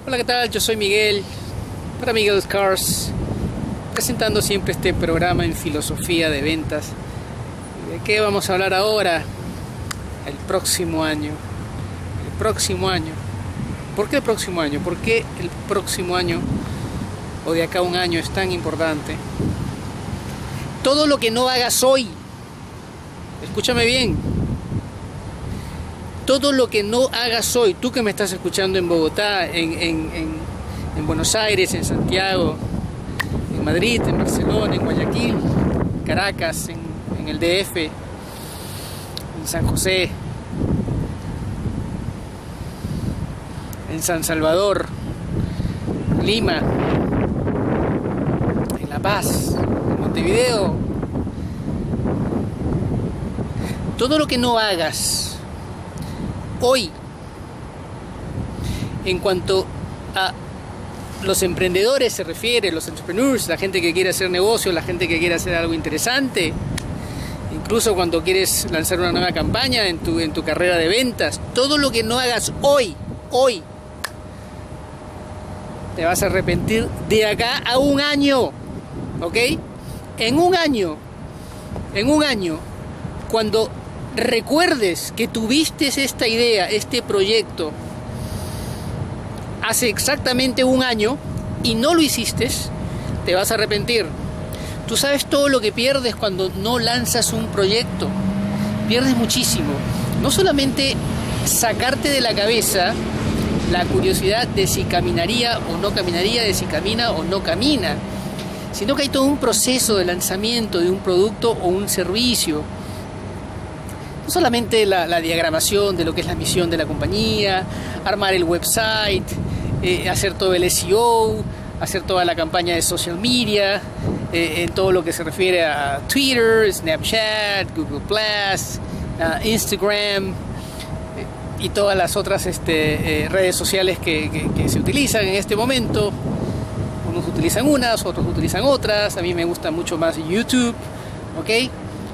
Hola, ¿qué tal? Yo soy Miguel, para Miguel's Cars, presentando siempre este programa en filosofía de ventas. ¿De qué vamos a hablar ahora? El próximo año. El próximo año. ¿Por qué el próximo año? ¿Por qué el próximo año o de acá a un año es tan importante? Todo lo que no hagas hoy, escúchame bien, todo lo que no hagas hoy, tú que me estás escuchando en Bogotá, en Buenos Aires, en Santiago, en Madrid, en Barcelona, en Guayaquil, Caracas, en el DF, en San José, en San Salvador, Lima, en La Paz, en Montevideo. Todo lo que no hagas hoy, en cuanto a los emprendedores se refiere, los entrepreneurs, la gente que quiere hacer negocio, la gente que quiere hacer algo interesante, incluso cuando quieres lanzar una nueva campaña en tu carrera de ventas, todo lo que no hagas hoy, te vas a arrepentir de acá a un año, ¿ok? En un año, cuando recuerdes que tuviste esta idea, este proyecto, hace exactamente un año y no lo hiciste, te vas a arrepentir. Tú sabes todo lo que pierdes cuando no lanzas un proyecto. Pierdes muchísimo. No solamente sacarte de la cabeza la curiosidad de si caminaría o no caminaría, de si camina o no camina, sino que hay todo un proceso de lanzamiento de un producto o un servicio. No solamente la diagramación de lo que es la misión de la compañía, armar el website, hacer todo el SEO, hacer toda la campaña de social media, en todo lo que se refiere a Twitter, Snapchat, Google+, Instagram y todas las otras redes sociales que se utilizan en este momento. Unos utilizan unas, otros utilizan otras. A mí me gusta mucho más YouTube, ¿ok?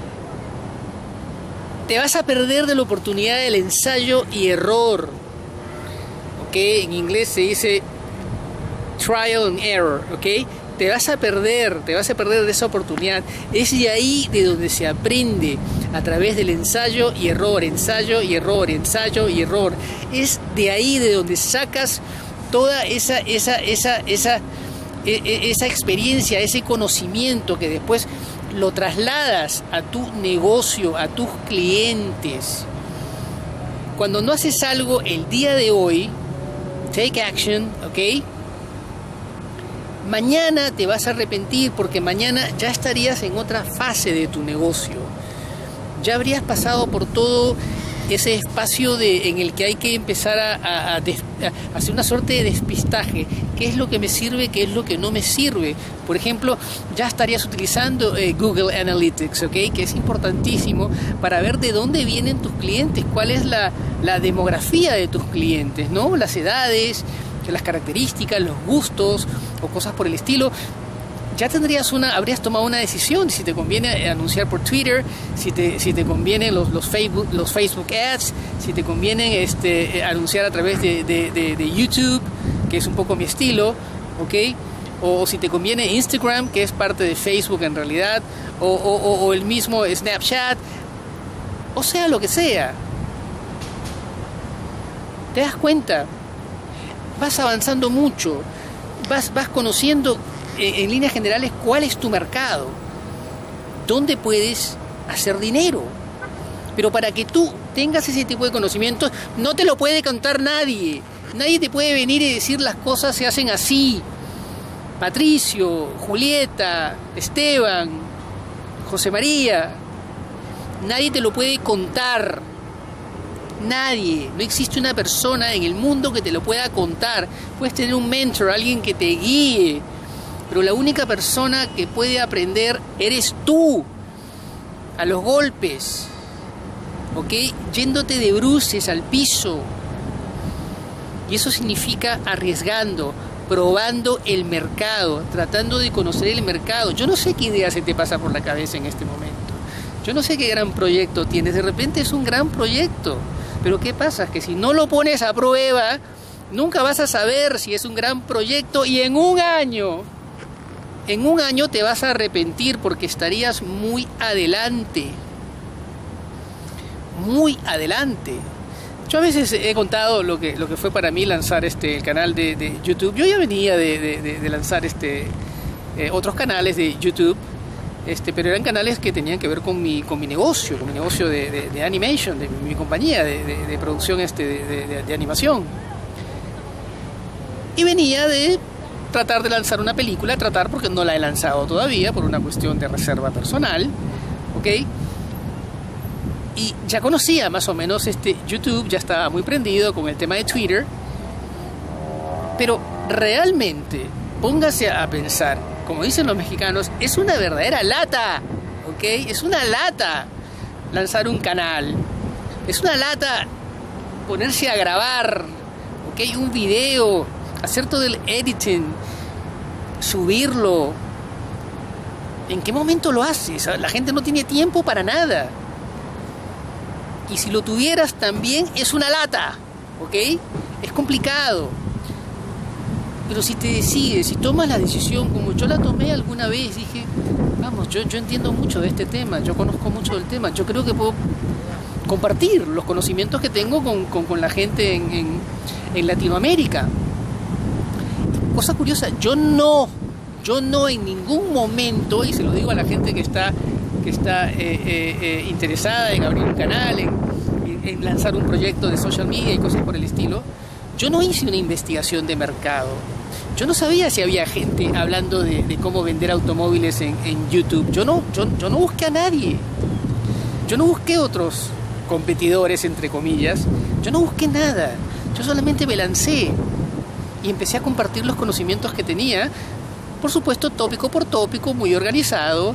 Te vas a perder de la oportunidad del ensayo y error, ¿ok? En inglés se dice trial and error, ¿ok? Te vas a perder de esa oportunidad. Es de ahí de donde se aprende, a través del ensayo y error, ensayo y error, ensayo y error. Es de ahí de donde sacas toda esa experiencia, ese conocimiento que después lo trasladas a tu negocio, a tus clientes. Cuando no haces algo el día de hoy, take action, ¿ok? Mañana te vas a arrepentir porque mañana ya estarías en otra fase de tu negocio. Ya habrías pasado por todo ese espacio en el que hay que empezar a hacer una suerte de despistaje. ¿Qué es lo que me sirve? ¿Qué es lo que no me sirve? Por ejemplo, ya estarías utilizando Google Analytics, ¿ok? Que es importantísimo para ver de dónde vienen tus clientes, cuál es la demografía de tus clientes, ¿no? Las edades, las características, los gustos o cosas por el estilo. Ya habrías tomado una decisión si te conviene anunciar por Twitter, si te conviene los Facebook Ads, si te conviene anunciar a través de YouTube, que es un poco mi estilo, ¿ok? O si te conviene Instagram, que es parte de Facebook en realidad, o el mismo Snapchat, o sea, lo que sea. ¿Te das cuenta? Vas avanzando mucho, vas conociendo en líneas generales cuál es tu mercado, dónde puedes hacer dinero. Pero para que tú tengas ese tipo de conocimientos, no te lo puede contar nadie. Nadie te puede venir y decir las cosas se hacen así. Patricio, Julieta, Esteban, José María, nadie te lo puede contar. Nadie, no existe una persona en el mundo que te lo pueda contar. Puedes tener un mentor, alguien que te guíe, pero la única persona que puede aprender eres tú, a los golpes, ¿ok? Yéndote de bruces al piso. Y eso significa arriesgando, probando el mercado, tratando de conocer el mercado. Yo no sé qué idea se te pasa por la cabeza en este momento. Yo no sé qué gran proyecto tienes. De repente es un gran proyecto. Pero ¿qué pasa? Que si no lo pones a prueba, Nunca vas a saber si es un gran proyecto y en un año te vas a arrepentir porque estarías muy adelante. Muy adelante. Yo a veces he contado lo que fue para mí lanzar el canal de YouTube. Yo ya venía de lanzar otros canales de YouTube, pero eran canales que tenían que ver con mi negocio, de animation, de mi compañía de producción de animación. Y venía de tratar de lanzar una película, porque no la he lanzado todavía por una cuestión de reserva personal, ¿ok? Y ya conocía más o menos YouTube, ya estaba muy prendido con el tema de Twitter, pero realmente, póngase a pensar, como dicen los mexicanos, es una verdadera lata, ¿ok? Es una lata lanzar un canal, es una lata ponerse a grabar, ¿ok? Un video, hacer todo el editing, subirlo. ¿En qué momento lo haces? La gente no tiene tiempo para nada. Y si lo tuvieras también es una lata, ¿ok? Es complicado. Pero si te decides, si tomas la decisión, como yo la tomé alguna vez, dije, vamos, yo entiendo mucho de este tema, yo conozco mucho del tema, yo creo que puedo compartir los conocimientos que tengo con la gente en Latinoamérica. Cosa curiosa, yo no en ningún momento, y se lo digo a la gente que está interesada en abrir un canal, en lanzar un proyecto de social media y cosas por el estilo, yo no hice una investigación de mercado. Yo no sabía si había gente hablando de cómo vender automóviles en YouTube. Yo no busqué a nadie. Yo no busqué otros competidores, entre comillas. Yo no busqué nada. Yo solamente me lancé y empecé a compartir los conocimientos que tenía, por supuesto tópico por tópico, muy organizado.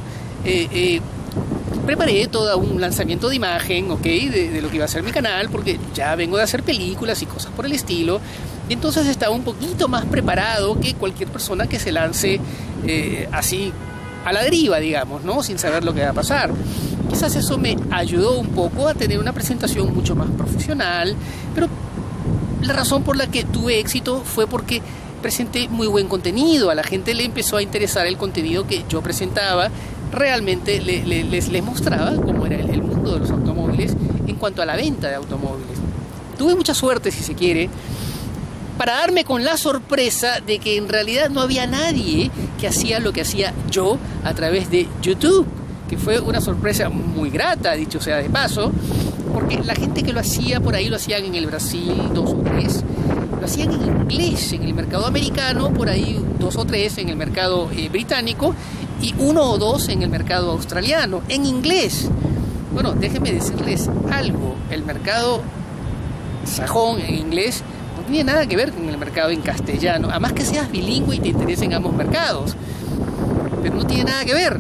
Preparé todo un lanzamiento de imagen, ¿ok? De lo que iba a ser mi canal, porque ya vengo de hacer películas y cosas por el estilo, y entonces estaba un poquito más preparado que cualquier persona que se lance así a la deriva, digamos, ¿no? Sin saber lo que va a pasar. Quizás eso me ayudó un poco a tener una presentación mucho más profesional, pero la razón por la que tuve éxito fue porque presenté muy buen contenido. A la gente le empezó a interesar el contenido que yo presentaba. Realmente les mostraba cómo era el mundo de los automóviles en cuanto a la venta de automóviles. Tuve mucha suerte, si se quiere, para darme con la sorpresa de que en realidad no había nadie que hacía lo que hacía yo a través de YouTube, que fue una sorpresa muy grata, dicho sea de paso, porque la gente que lo hacía por ahí lo hacían en el Brasil, 2 o 3, lo hacían en inglés, en el mercado americano, por ahí 2 o 3 en el mercado británico, y 1 o 2 en el mercado australiano, en inglés. Bueno, déjenme decirles algo, el mercado sajón en inglés no tiene nada que ver con el mercado en castellano, a más que seas bilingüe y te interesen ambos mercados, pero no tiene nada que ver.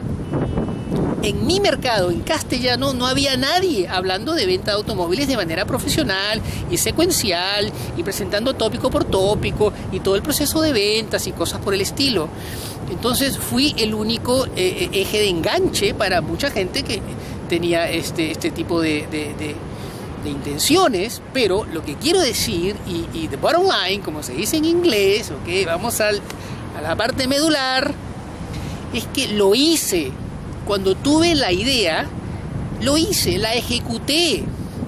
En mi mercado, en castellano, no había nadie hablando de venta de automóviles de manera profesional y secuencial y presentando tópico por tópico y todo el proceso de ventas y cosas por el estilo. Entonces fui el único eje de enganche para mucha gente que tenía este tipo de intenciones, pero lo que quiero decir, y the bottom line, como se dice en inglés, okay, vamos a la parte medular, es que lo hice. Cuando tuve la idea, lo hice, la ejecuté.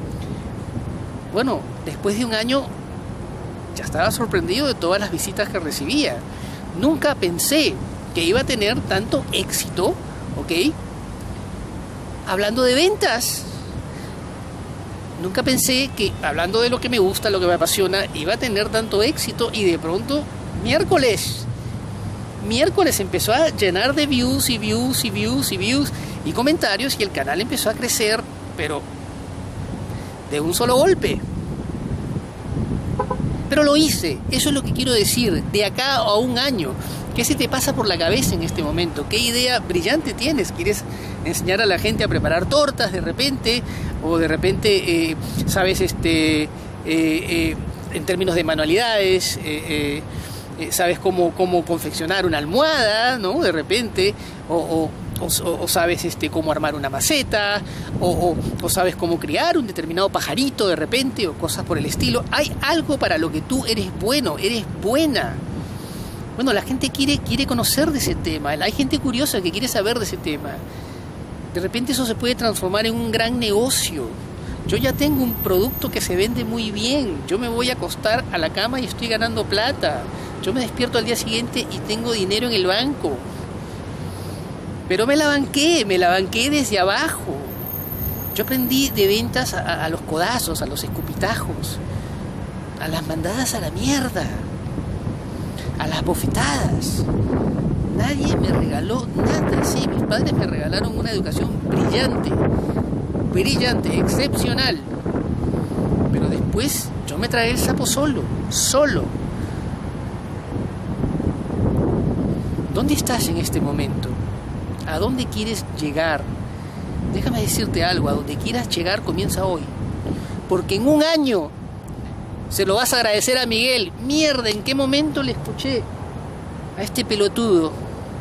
Bueno, después de un año ya estaba sorprendido de todas las visitas que recibía. Nunca pensé que iba a tener tanto éxito, ¿ok? Hablando de ventas. Nunca pensé que, hablando de lo que me gusta, lo que me apasiona, iba a tener tanto éxito, y de pronto, miércoles empezó a llenar de views y comentarios, y el canal empezó a crecer, pero de un solo golpe. Pero lo hice, eso es lo que quiero decir. De acá a un año, ¿qué se te pasa por la cabeza en este momento? ¿Qué idea brillante tienes? ¿Quieres enseñar a la gente a preparar tortas de repente? O de repente, sabes, en términos de manualidades, sabes cómo confeccionar una almohada, ¿no? De repente, o o sabes cómo armar una maceta, o sabes cómo criar un determinado pajarito de repente, o cosas por el estilo. Hay algo para lo que tú eres bueno, eres buena. Bueno, la gente quiere conocer de ese tema, hay gente curiosa que quiere saber de ese tema. De repente eso se puede transformar en un gran negocio. Yo ya tengo un producto que se vende muy bien, yo me voy a acostar a la cama y estoy ganando plata. Yo me despierto al día siguiente y tengo dinero en el banco. Pero me la banqué desde abajo. Yo aprendí de ventas a los codazos, a los escupitajos, a las mandadas a la mierda, a las bofetadas. Nadie me regaló nada. Sí, mis padres me regalaron una educación brillante, excepcional. Pero después yo me tragué el sapo solo. ¿Dónde estás en este momento? ¿A dónde quieres llegar? Déjame decirte algo, a donde quieras llegar comienza hoy. Porque en un año se lo vas a agradecer a Miguel. Mierda, ¿en qué momento le escuché a este pelotudo?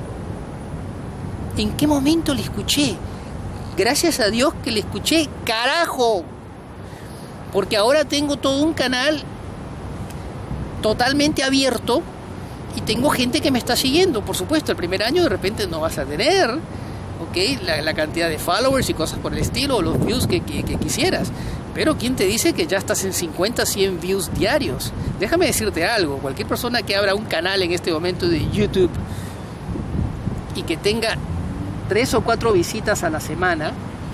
¿En qué momento le escuché? Gracias a Dios que le escuché, carajo. Porque ahora tengo todo un canal totalmente abierto y tengo gente que me está siguiendo. Por supuesto, el primer año de repente no vas a tener, ¿ok?, la cantidad de followers y cosas por el estilo, o los views que quisieras. Pero ¿quién te dice que ya estás en 50, 100 views diarios? Déjame decirte algo, cualquier persona que abra un canal en este momento de YouTube y que tenga 3 o 4 visitas a la semana,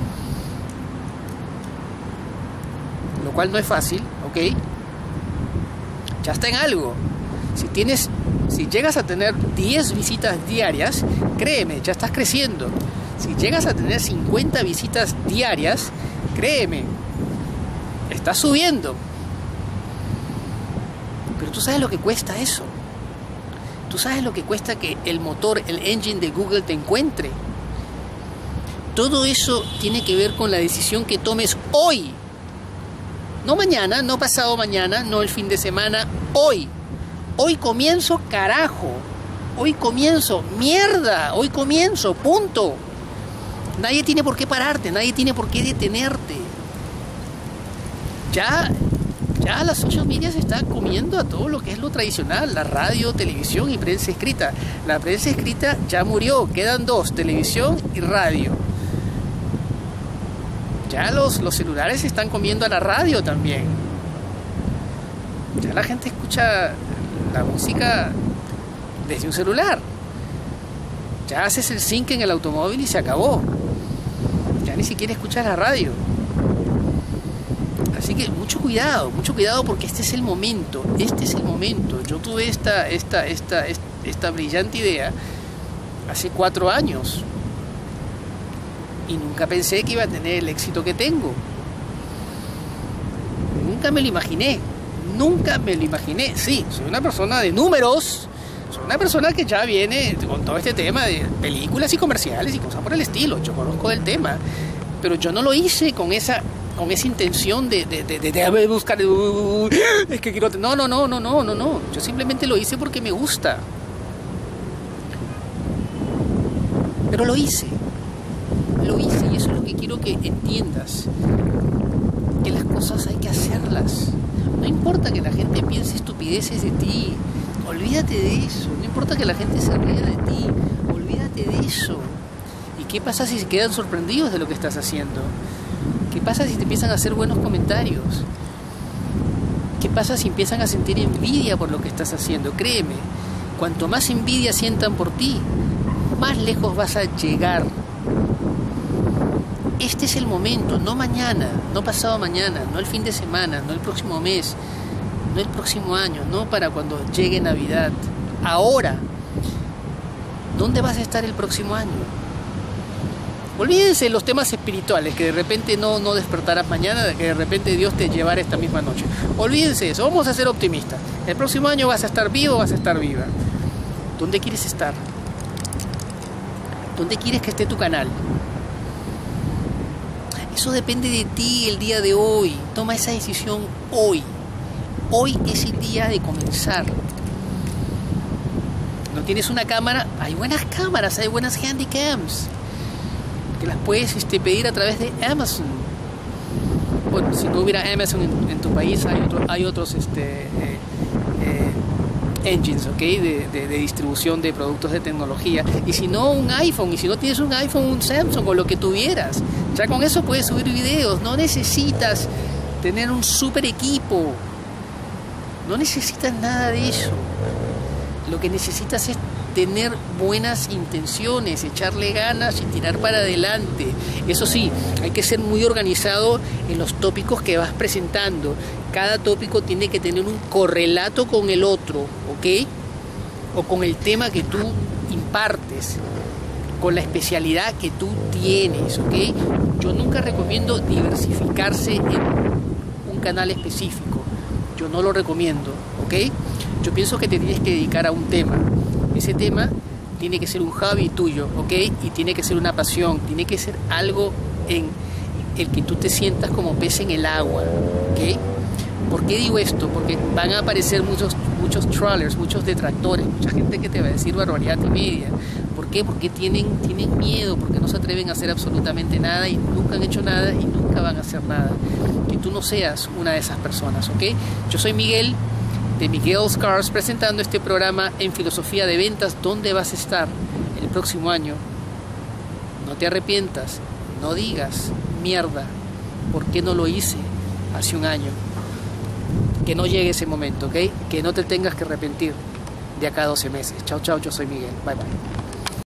lo cual no es fácil, ¿ok?, ya está en algo. Si llegas a tener 10 visitas diarias, créeme, ya estás creciendo. Si llegas a tener 50 visitas diarias, créeme, estás subiendo. Pero tú sabes lo que cuesta eso. Tú sabes lo que cuesta que el motor, el engine de Google te encuentre. Todo eso tiene que ver con la decisión que tomes hoy. No mañana, no pasado mañana, no el fin de semana, hoy. Hoy comienzo, carajo. Hoy comienzo, mierda. Hoy comienzo, punto. Nadie tiene por qué pararte, nadie tiene por qué detenerte. Ya las social media se están comiendo a todo lo que es lo tradicional, la radio, televisión y prensa escrita. La prensa escrita ya murió, quedan 2, televisión y radio. Ya los celulares se están comiendo a la radio también. Ya la gente escucha la música desde un celular. Ya haces el sync en el automóvil y se acabó. Ya ni siquiera escuchas la radio. Así que mucho cuidado porque este es el momento. Yo tuve esta brillante idea hace 4 años y nunca pensé que iba a tener el éxito que tengo. Nunca me lo imaginé. Sí, soy una persona de números. Soy una persona que ya viene con todo este tema de películas y comerciales y cosas por el estilo. Yo conozco del tema, pero yo no lo hice con esa intención de buscar, es que quiero... No. Yo simplemente lo hice porque me gusta. Pero lo hice y eso es lo que quiero que entiendas. Que las cosas hay que hacerlas. No importa que la gente piense estupideces de ti, olvídate de eso. No importa que la gente se ría de ti, olvídate de eso. ¿Y qué pasa si se quedan sorprendidos de lo que estás haciendo? ¿Qué pasa si te empiezan a hacer buenos comentarios? ¿Qué pasa si empiezan a sentir envidia por lo que estás haciendo? Créeme, cuanto más envidia sientan por ti, más lejos vas a llegar. Este es el momento, no mañana, no pasado mañana, no el fin de semana, no el próximo mes, no el próximo año, no para cuando llegue Navidad. Ahora, ¿dónde vas a estar el próximo año? Olvídense los temas espirituales, que de repente no despertarás mañana, que de repente Dios te llevará esta misma noche. Olvídense eso, vamos a ser optimistas. El próximo año vas a estar vivo, vas a estar viva. ¿Dónde quieres estar? ¿Dónde quieres que esté tu canal? Eso depende de ti el día de hoy. Toma esa decisión hoy. Hoy es el día de comenzar. ¿No tienes una cámara? Hay buenas cámaras, hay buenas handycams. que las puedes pedir a través de Amazon. Bueno, si no hubiera Amazon en tu país, hay otros engines, ¿ok? De distribución de productos de tecnología. Y si no, un iPhone. Y si no tienes un iPhone, un Samsung o lo que tuvieras. Ya con eso puedes subir videos. No necesitas tener un super equipo. No necesitas nada de eso. Lo que necesitas es tener buenas intenciones, echarle ganas y tirar para adelante. Eso sí, hay que ser muy organizado en los tópicos que vas presentando. Cada tópico tiene que tener un correlato con el otro, ¿ok? O con el tema que tú impartes, con la especialidad que tú tienes, ¿ok? Yo nunca recomiendo diversificarse en un canal específico. Yo no lo recomiendo, ¿ok? Yo pienso que te tienes que dedicar a un tema. Ese tema tiene que ser un hobby tuyo, ¿ok? Y tiene que ser una pasión, tiene que ser algo en el que tú te sientas como pez en el agua, ¿ok? ¿Por qué digo esto? Porque van a aparecer muchos trollers, muchos detractores, mucha gente que te va a decir barbaridad y media. ¿Por qué? Porque tienen miedo, porque no se atreven a hacer absolutamente nada y nunca han hecho nada y nunca van a hacer nada. Que tú no seas una de esas personas, ¿ok? Yo soy Miguel, de Miguel's Cars, presentando este programa en Filosofía de Ventas. ¿Dónde vas a estar el próximo año? No te arrepientas, no digas mierda, ¿por qué no lo hice hace un año? Que no llegue ese momento, ¿ok? Que no te tengas que arrepentir de acá a 12 meses. Chao, chao, yo soy Miguel. Bye, bye.